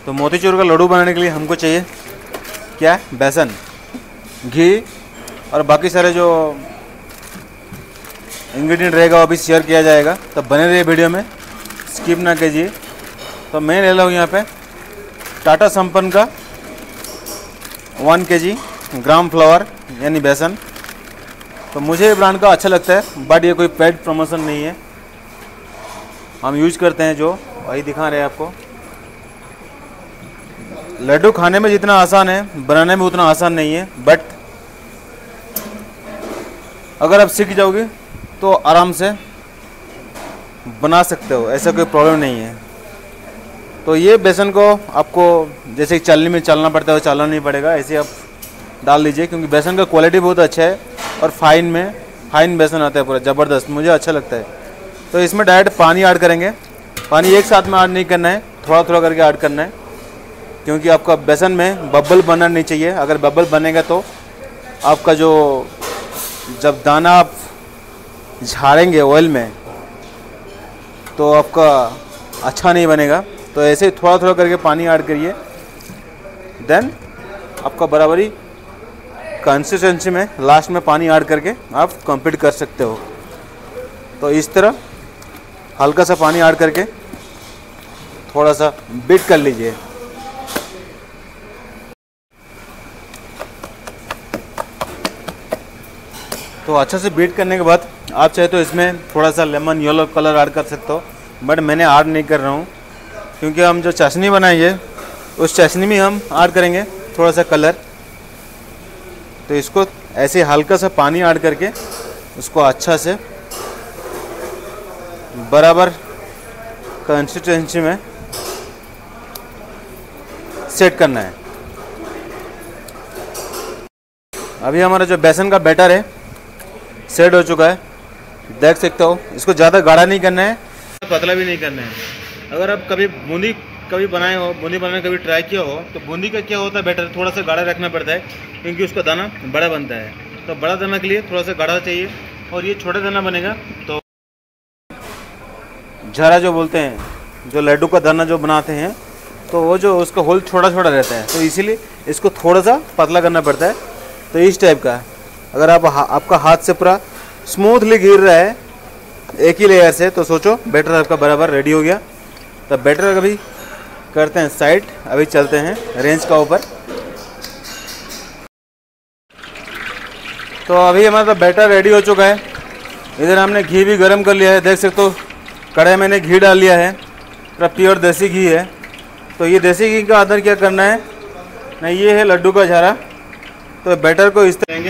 तो मोतीचूर का लड्डू बनाने के लिए हमको चाहिए क्या, बेसन, घी और बाकी सारे जो इंग्रेडिएंट रहेगा वो भी शेयर किया जाएगा। तो बने रहिए वीडियो में, स्किप ना कीजिए। तो मैं ले रहा हूँ यहाँ पे टाटा संपन्न का 1 kg ग्राम फ्लावर यानी बेसन। तो मुझे ये ब्रांड का अच्छा लगता है, बट ये कोई पेड प्रमोशन नहीं है, हम यूज करते हैं जो वही दिखा रहे हैं आपको। लड्डू खाने में जितना आसान है बनाने में उतना आसान नहीं है, बट अगर आप सीख जाओगे तो आराम से बना सकते हो, ऐसा कोई प्रॉब्लम नहीं है। तो ये बेसन को आपको जैसे चालनी में चालना पड़ता है वो चालना नहीं पड़ेगा, ऐसे आप डाल दीजिए, क्योंकि बेसन का क्वालिटी बहुत अच्छा है और फाइन बेसन आता है पूरा ज़बरदस्त, मुझे अच्छा लगता है। तो इसमें डायरेक्ट पानी ऐड करेंगे। पानी एक साथ में ऐड नहीं करना है, थोड़ा थोड़ा करके ऐड करना है, क्योंकि आपका बेसन में बबल बनना नहीं चाहिए। अगर बबल बनेगा तो आपका जो जब दाना आप झाड़ेंगे ऑयल में तो आपका अच्छा नहीं बनेगा। तो ऐसे थोड़ा थोड़ा करके पानी ऐड करिए, देन आपका बराबरी कंसिस्टेंसी में लास्ट में पानी ऐड करके आप कंप्लीट कर सकते हो। तो इस तरह हल्का सा पानी ऐड करके थोड़ा सा बीट कर लीजिए। तो अच्छा से बीट करने के बाद आप चाहे तो इसमें थोड़ा सा लेमन येलो कलर ऐड कर सकते हो, बट मैंने ऐड नहीं कर रहा हूँ, क्योंकि हम जो चाशनी बनाएंगे उस चाशनी में हम ऐड करेंगे थोड़ा सा कलर। तो इसको ऐसे हल्का सा पानी ऐड करके उसको अच्छा से बराबर कंसिस्टेंसी में सेट करना है। अभी हमारा जो बेसन का बैटर है सेट हो चुका है, देख सकते हो। इसको ज़्यादा गाढ़ा नहीं करना है, पतला भी नहीं करना है। अगर आप कभी बूंदी कभी बनाए हो, बूंदी बनाने कभी ट्राई किया हो, तो बूंदी का क्या होता है, बैटर थोड़ा सा गाढ़ा रखना पड़ता है, क्योंकि उसका दाना बड़ा बनता है। तो बड़ा दाना के लिए थोड़ा सा गाढ़ा चाहिए, और ये छोटा दाना बनेगा तो झरा जो बोलते हैं, जो लड्डू का दाना जो बनाते हैं, तो वो जो उसका होल छोटा छोटा रहता है, तो इसीलिए इसको थोड़ा सा पतला करना पड़ता है। तो इस टाइप का अगर आपका हाथ से पूरा स्मूथली गिर रहा है एक ही लेयर से, तो सोचो बैटर आपका बराबर रेडी हो गया। तो बैटर अभी करते हैं साइड, अभी चलते हैं रेंज का ऊपर। तो अभी हमारा बैटर रेडी हो चुका है। इधर हमने घी भी गर्म कर लिया है, देख सकते हो कढ़ाई मैंने घी डाल लिया है, पूरा प्योर देसी घी है। तो ये देसी घी का अंदर क्या करना है ना, ये है लड्डू का झारा। तो बैटर को इस तरह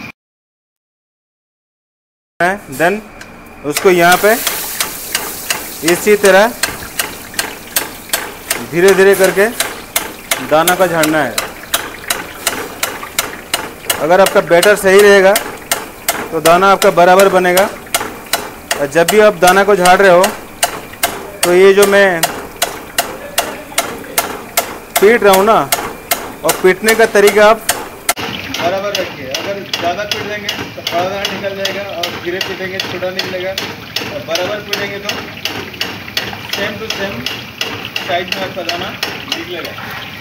देन उसको यहाँ पे इसी तरह धीरे धीरे करके दाना का झाड़ना है। अगर आपका बैटर सही रहेगा तो दाना आपका बराबर बनेगा। और जब भी आप दाना को झाड़ रहे हो तो ये जो मैं पीट रहा हूँ ना, और पीटने का तरीका आप बराबर रखिए। अगर ज़्यादा पीट देंगे तो बड़ा दाना निकल जाएगा, और गिरे पीटेंगे छोटा निकलेगा। और बराबर पीटेंगे तो सेम टू सेम साइड में आपका दाना निकलेगा।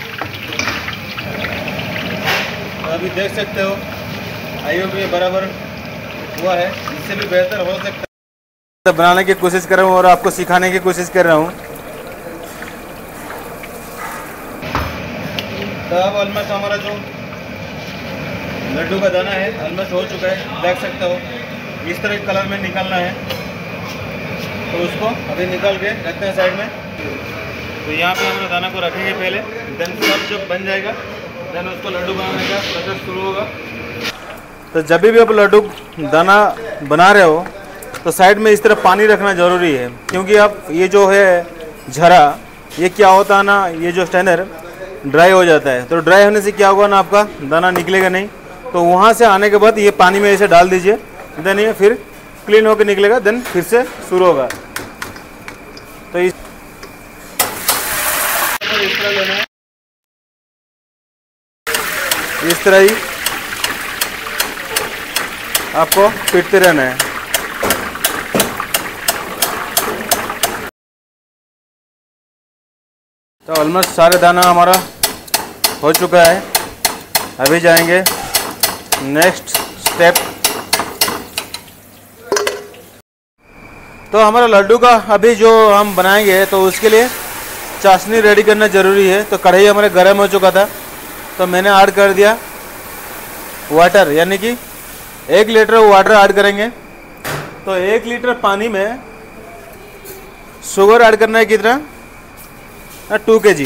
तो अभी देख सकते हो आई होप ये बराबर हुआ है, इससे भी बेहतर हो सकता है। बनाने की कोशिश कर रहा हूँ और आपको सिखाने की कोशिश कर रहा हूँ। तो अब ऑलमोस्ट हमारा जो लड्डू का दाना है ऑलमोस्ट हो चुका है, देख सकते हो इस तरह कलर में निकालना है। तो उसको अभी निकाल के रखते हैं साइड में। तो यहाँ पे हम दाना को रखेंगे पहले, देन सब जब बन जाएगा देन उसको लड्डू बनाने का प्रोसेस शुरू होगा। तो जब भी आप लड्डू दाना बना रहे हो तो साइड में इस तरह पानी रखना ज़रूरी है, क्योंकि आप ये जो है झरा, ये क्या होता है ना, ये जो स्टैंडर ड्राई हो जाता है। तो ड्राई होने से क्या होगा ना, आपका दाना निकलेगा नहीं। तो वहाँ से आने के बाद ये पानी में ऐसे डाल दीजिए, देन ये फिर क्लीन होकर निकलेगा, देन फिर से शुरू होगा। तो इस तरह लेना है, इस तरह ही आपको पीटते रहना है। तो ऑलमोस्ट सारे दाना हमारा हो चुका है। अभी जाएंगे नेक्स्ट स्टेप। तो हमारा लड्डू का अभी जो हम बनाएंगे तो उसके लिए चाशनी रेडी करना ज़रूरी है। तो कढ़ाई हमारे गर्म हो चुका था, तो मैंने ऐड कर दिया वाटर, यानी कि 1 लीटर वाटर ऐड करेंगे। तो 1 लीटर पानी में शुगर ऐड करना है कितना, 2 kg।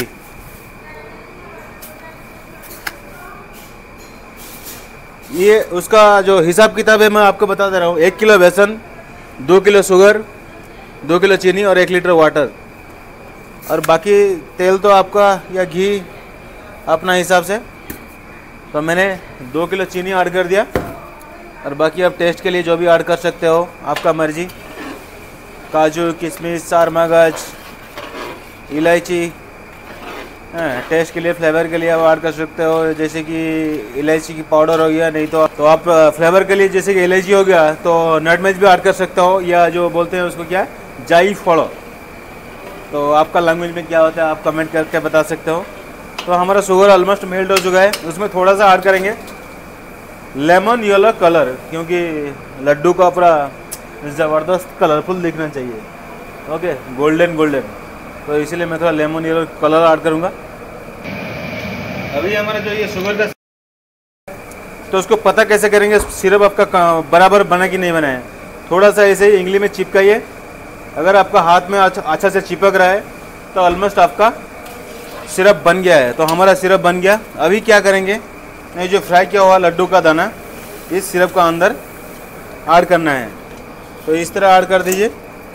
ये उसका जो हिसाब किताब है मैं आपको बता दे रहा हूँ। 1 किलो बेसन, 2 किलो शुगर, 2 किलो चीनी और 1 लीटर वाटर। और बाकी तेल तो आपका या घी अपना हिसाब से। तो मैंने 2 किलो चीनी ऐड कर दिया, और बाकी आप टेस्ट के लिए जो भी ऐड कर सकते हो, आपका मर्जी। काजू, किशमिश, चार मगज, इलायची, टेस्ट के लिए, फ्लेवर के लिए आप ऐड कर सकते हो। जैसे कि इलायची की पाउडर हो गया, नहीं तो आप फ्लेवर के लिए जैसे कि इलायची हो गया तो नटमेग भी ऐड कर सकते हो, या जो बोलते हैं उसको क्या है, जायफल। तो आपका लैंग्वेज में क्या होता है आप कमेंट करके बता सकते हो। तो हमारा शुगर ऑलमोस्ट मेल्ट हो चुका है। उसमें थोड़ा सा ऐड करेंगे लेमन येलो कलर, क्योंकि लड्डू का पूरा ज़बरदस्त कलरफुल दिखना चाहिए। ओके, गोल्डन गोल्डन, तो इसीलिए मैं थोड़ा लेमन येलो कलर ऐड करूँगा। अभी हमारा जो ये शुगर का, तो उसको पता कैसे करेंगे सिरप आपका बराबर बना कि नहीं बना है। थोड़ा सा ऐसे ही इंगली में चिपकाइए। अगर आपका हाथ में अच्छा से चिपक रहा है तो ऑलमोस्ट आपका सिरप बन गया है। तो हमारा सिरप बन गया। अभी क्या करेंगे, ये जो फ्राई किया हुआ लड्डू का दाना इस सिरप का अंदर ऐड करना है। तो इस तरह ऐड कर दीजिए।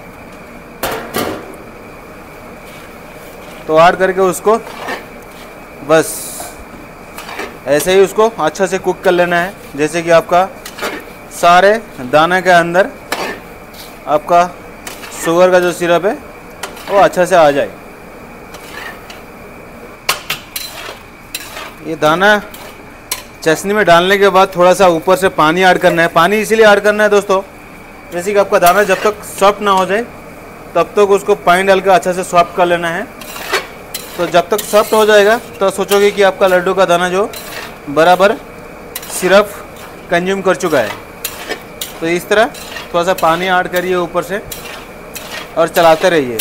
तो ऐड करके उसको बस ऐसे ही उसको अच्छा से कुक कर लेना है, जैसे कि आपका सारे दाने के अंदर आपका शुगर का जो सिरप है वो अच्छा से आ जाए। ये दाना चशनी में डालने के बाद थोड़ा सा ऊपर से पानी ऐड करना है। पानी इसीलिए ऐड करना है दोस्तों, जैसे कि आपका दाना जब तक सॉफ्ट ना हो जाए तब तक उसको पानी डाल के अच्छा से सॉफ्ट कर लेना है। तो जब तक सॉफ्ट हो जाएगा तो सोचोगे कि आपका लड्डू का दाना जो बराबर सिरप कंज्यूम कर चुका है। तो इस तरह थोड़ा सा पानी ऐड करिए ऊपर से और चलाते रहिए।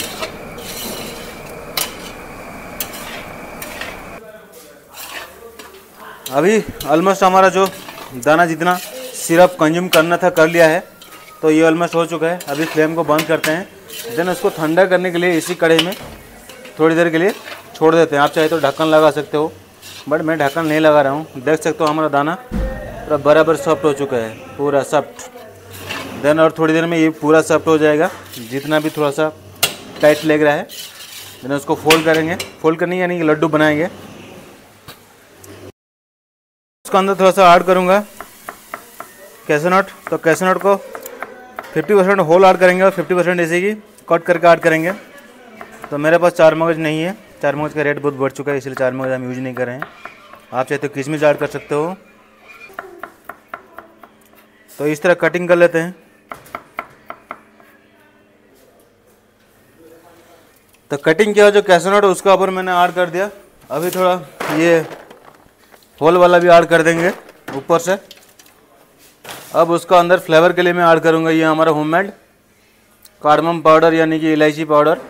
अभी ऑलमोस्ट हमारा जो दाना जितना सिरप कंज्यूम करना था कर लिया है। तो ये ऑलमोस्ट हो चुका है। अभी फ्लेम को बंद करते हैं, देन उसको ठंडा करने के लिए इसी कढ़ाई में थोड़ी देर के लिए छोड़ देते हैं। आप चाहे तो ढक्कन लगा सकते हो, बट मैं ढक्कन नहीं लगा रहा हूँ। देख सकते हो हमारा दाना पूरा बराबर सॉफ्ट हो चुका है, पूरा सॉफ्ट। देन और थोड़ी देर में ये पूरा सॉफ्ट हो जाएगा, जितना भी थोड़ा सा टाइट लग रहा है। देन उसको फोल्ड करेंगे, फोल्ड करनी यानी कि लड्डू बनाएंगे। उसके अंदर थोड़ा सा ऐड करूँगा कैशनट। तो कैशनट को 50% होल ऐड करेंगे और 50% ऐसे ही कट करके ऐड करेंगे। तो मेरे पास चार मगज नहीं है, चार मगज का रेट बहुत बढ़ चुका है, इसलिए चार मगज हम यूज नहीं कर रहे हैं। आप चाहे तो किशमिश ऐड कर सकते हो। तो इस तरह कटिंग कर लेते हैं। तो कटिंग किया जो कैशनट उसका ऊपर मैंने ऐड कर दिया। अभी थोड़ा ये होल वाला भी ऐड कर देंगे ऊपर से। अब उसका अंदर फ्लेवर के लिए मैं ऐड करूँगा ये हमारा होममेड कार्डमम पाउडर, यानी कि इलायची पाउडर।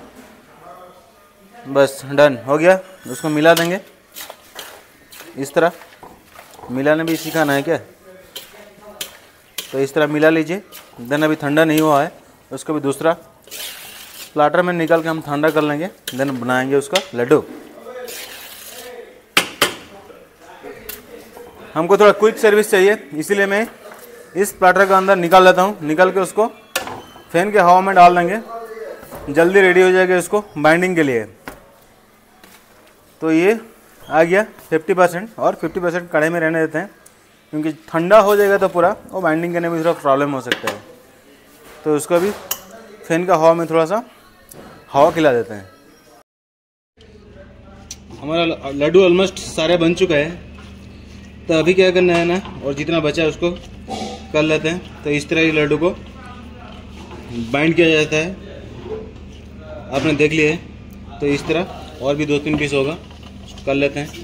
बस डन हो गया। उसको मिला देंगे इस तरह। मिलाने भी सिखाना है क्या? तो इस तरह मिला लीजिए। देन अभी ठंडा नहीं हुआ है, उसको भी दूसरा प्लाटर में निकाल के हम ठंडा कर लेंगे। देन बनाएंगे उसका लड्डू। हमको थोड़ा क्विक सर्विस चाहिए, इसीलिए मैं इस प्लाटर का अंदर निकाल लेता हूँ। निकाल के उसको फैन के हवा में डाल देंगे, जल्दी रेडी हो जाएगा इसको बाइंडिंग के लिए। तो ये आ गया 50% और 50% कढ़ाई में रहने देते हैं, क्योंकि ठंडा हो जाएगा तो पूरा वो बाइंडिंग करने में थोड़ा प्रॉब्लम हो सकता है। तो उसको भी फैन का हवा में थोड़ा सा हवा खिला देते हैं। हमारा लड्डू ऑलमोस्ट सारे बन चुका है। तो अभी क्या करना है ना, और जितना बचा है उसको कर लेते हैं। तो इस तरह ही लड्डू को बाइंड किया जाता है, आपने देख लिया है। तो इस तरह और भी 2-3 पीस होगा, कर लेते हैं।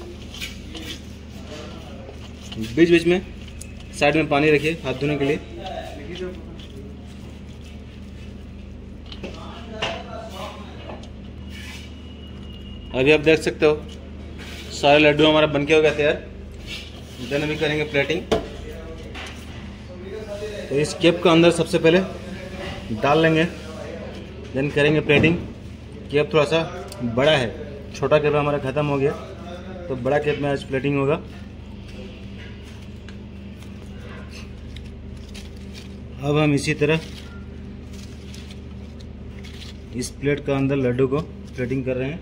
बीच बीच में साइड में पानी रखिए हाथ धोने के लिए। अभी आप देख सकते हो सारे लड्डू हमारा बनके हो गया तैयार। देन अभी करेंगे प्लेटिंग। तो इस केप का अंदर सबसे पहले डाल लेंगे, देन करेंगे प्लेटिंग। केप थोड़ा सा बड़ा है, छोटा केप हमारा ख़त्म हो गया, तो बड़ा केप में आज प्लेटिंग होगा। अब हम इसी तरह इस प्लेट का अंदर लड्डू को प्लेटिंग कर रहे हैं।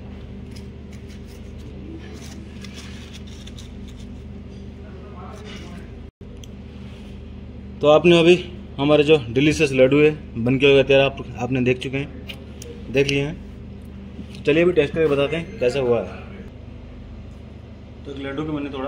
तो आपने अभी हमारे जो डिलीशियस लड्डू है बनके हो गए तैयार, आपने देख चुके हैं, देख लिए हैं। चलिए अभी टेस्ट करके बताते हैं कैसा हुआ है। तो एक लड्डू को मैंने थोड़ा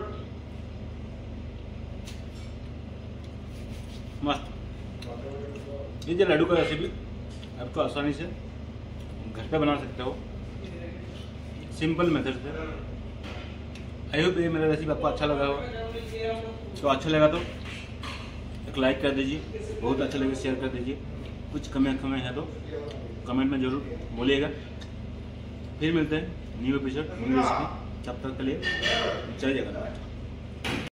मस्त, ये जो लड्डू का रेसिपी आपको आसानी से घर पे बना सकते हो, सिंपल मेथड से। आई होप ये मेरा रेसिपी आपको अच्छा लगा हो। तो अच्छा लगा तो एक लाइक कर दीजिए, बहुत अच्छा लगे शेयर कर दीजिए। कुछ कमियाँ है तो कमेंट में ज़रूर बोलिएगा। फिर मिलते हैं न्यू एपिसोड न्यू रेसिपी। तब तक के लिए जय जगन्नाथ।